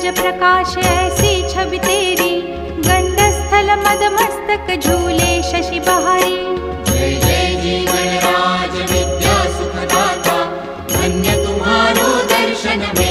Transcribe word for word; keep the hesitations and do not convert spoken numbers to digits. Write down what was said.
तेज प्रकाश ऐसी छवि तेरी, गंडस्थल मदमस्तक झूले शशि बहारी। जय जय जीवन राज विद्या सुखदाता, धन्य तुम्हारो दर्शन में